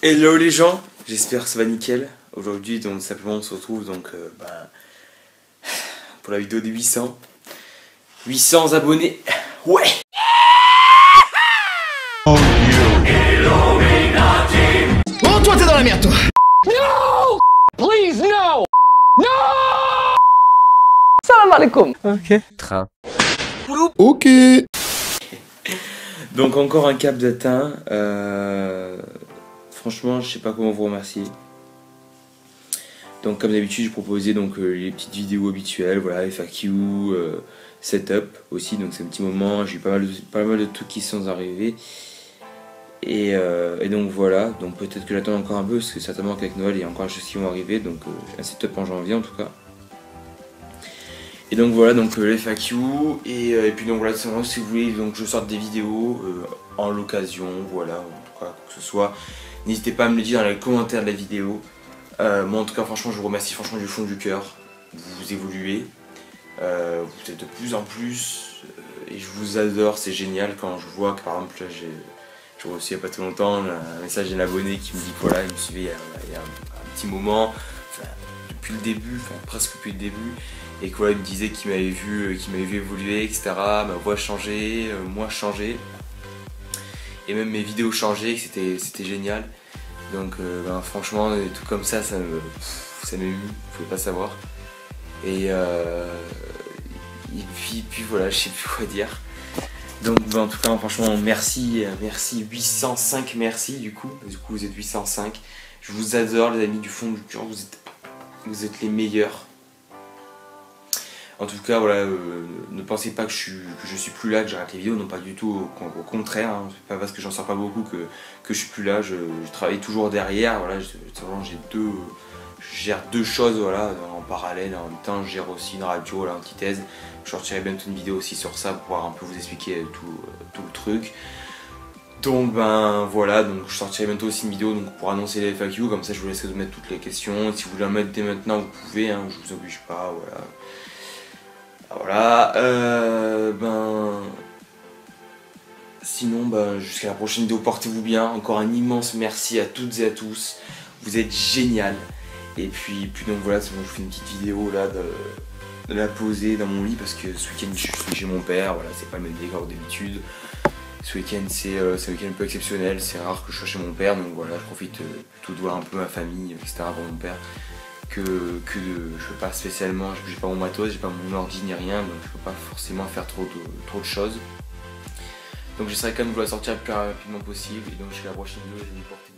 Hello les gens, j'espère que ça va nickel. Aujourd'hui donc simplement on se retrouve donc pour la vidéo des 800 abonnés. Ouais. Oh toi t'es dans la merde toi. No! Please no! No! Salam alaikum. Ok. Train. Ok. Donc encore un cap d'atteint. Franchement, je sais pas comment vous remercier. Donc comme d'habitude, je proposais donc les petites vidéos habituelles, voilà, FAQ, setup aussi. Donc c'est un petit moment, j'ai eu pas mal de trucs qui sont arrivés. Et donc voilà, donc peut-être que j'attends encore un peu parce que certainement qu'avec Noël il y a encore des choses qui vont arriver, donc un setup en janvier en tout cas. Et donc voilà, donc les FAQ et puis donc voilà, si vous voulez donc je sorte des vidéos en l'occasion, voilà, en tout cas quoi que ce soit. N'hésitez pas à me le dire dans les commentaires de la vidéo. Moi en tout cas franchement je vous remercie franchement du fond du cœur. Vous évoluez, vous êtes de plus en plus et je vous adore, c'est génial quand je vois que par exemple là j'ai reçu il n'y a pas trop longtemps un message d'un abonné qui me dit que voilà il me suivait il y a un petit moment, enfin, depuis le début, enfin presque depuis le début, et que voilà il me disait qu'il m'avait vu évoluer, etc. Ma voix changer, moi changer. Et même mes vidéos changeaient, c'était génial. Donc franchement, tout comme ça m'émue, vous pouvez pas savoir. Et puis voilà, je sais plus quoi dire. Donc en tout cas, franchement, merci 805, merci du coup vous êtes 805. Je vous adore les amis du fond du cœur, vous êtes les meilleurs. En tout cas, voilà, ne pensez pas que je suis plus là, que j'arrête les vidéos, non pas du tout, au contraire, hein, c'est pas parce que j'en sors pas beaucoup que je suis plus là, je travaille toujours derrière, voilà, je gère deux choses voilà, en parallèle, en même temps je gère aussi une radio, là, Antithèse, je sortirai bientôt une vidéo aussi sur ça pour pouvoir un peu vous expliquer tout le truc. Donc voilà, donc je sortirai bientôt aussi une vidéo donc, pour annoncer les FAQ, comme ça je vous laisserai vous mettre toutes les questions, si vous voulez en mettre dès maintenant vous pouvez, hein, je vous oblige pas, voilà. Voilà, sinon jusqu'à la prochaine vidéo, portez-vous bien, encore un immense merci à toutes et à tous, vous êtes génial. Et puis donc voilà, c'est bon, je vous fais une petite vidéo là de la poser dans mon lit parce que ce week-end je suis chez mon père, voilà, c'est pas le même décor d'habitude. Ce week-end c'est un week-end un peu exceptionnel, c'est rare que je sois chez mon père, donc voilà, je profite tout de voir un peu ma famille, etc. pour mon père. Je peux pas spécialement, j'ai pas mon matos, j'ai pas mon ordi ni rien, donc je peux pas forcément faire trop de choses. Donc j'essaierai quand même de vous la sortir le plus rapidement possible, et donc jusqu'à la prochaine vidéo, je vais vous porter.